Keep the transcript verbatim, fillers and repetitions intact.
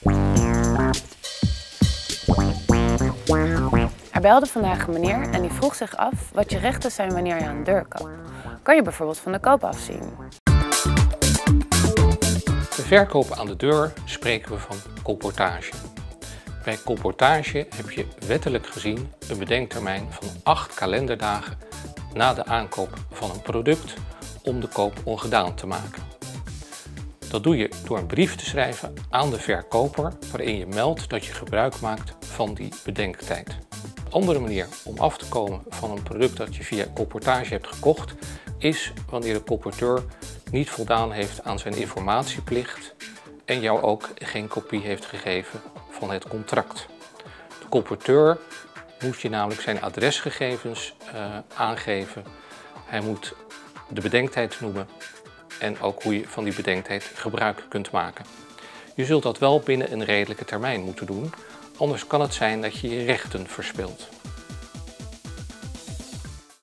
Er belde vandaag een meneer en die vroeg zich af wat je rechten zijn wanneer je aan de deur koopt. Kan je bijvoorbeeld van de koop afzien? Bij verkoop aan de deur spreken we van colportage. Bij colportage heb je wettelijk gezien een bedenktermijn van acht kalenderdagen na de aankoop van een product om de koop ongedaan te maken. Dat doe je door een brief te schrijven aan de verkoper waarin je meldt dat je gebruik maakt van die bedenktijd. Een andere manier om af te komen van een product dat je via colportage hebt gekocht is wanneer de colporteur niet voldaan heeft aan zijn informatieplicht en jou ook geen kopie heeft gegeven van het contract. De colporteur moet je namelijk zijn adresgegevens uh, aangeven. Hij moet de bedenktijd noemen en ook hoe je van die bedenktijd gebruik kunt maken. Je zult dat wel binnen een redelijke termijn moeten doen, anders kan het zijn dat je je rechten verspilt.